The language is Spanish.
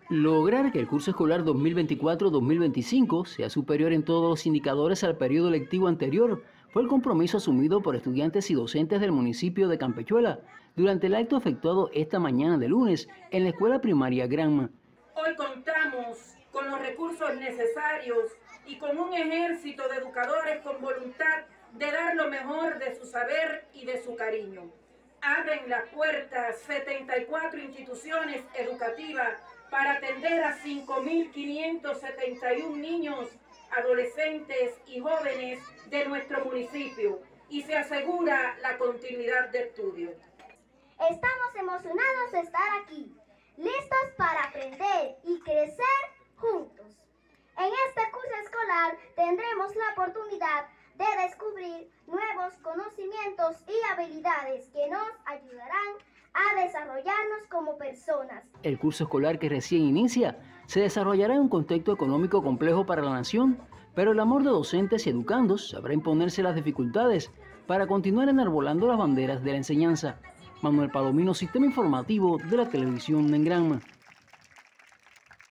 Lograr que el curso escolar 2024-2025 sea superior en todos los indicadores al periodo lectivo anterior fue el compromiso asumido por estudiantes y docentes del municipio de Campechuela durante el acto efectuado esta mañana de lunes en la escuela primaria Granma. Hoy contamos con los recursos necesarios y con un ejército de educadores con voluntad de dar lo mejor de su saber y de su cariño. Abren las puertas 74 instituciones educativas para atender a 5.571 niños, adolescentes y jóvenes de nuestro municipio y se asegura la continuidad de estudio. Estamos emocionados de estar aquí, listos para aprender y crecer juntos. En este curso escolar tendremos la oportunidad de descubrir nuevos conocimientos y habilidades que nos ayudarán a desarrollarnos como personas. El curso escolar que recién inicia se desarrollará en un contexto económico complejo para la nación, pero el amor de docentes y educandos sabrá imponerse las dificultades para continuar enarbolando las banderas de la enseñanza. Manuel Palomino, Sistema Informativo de la Televisión en Granma.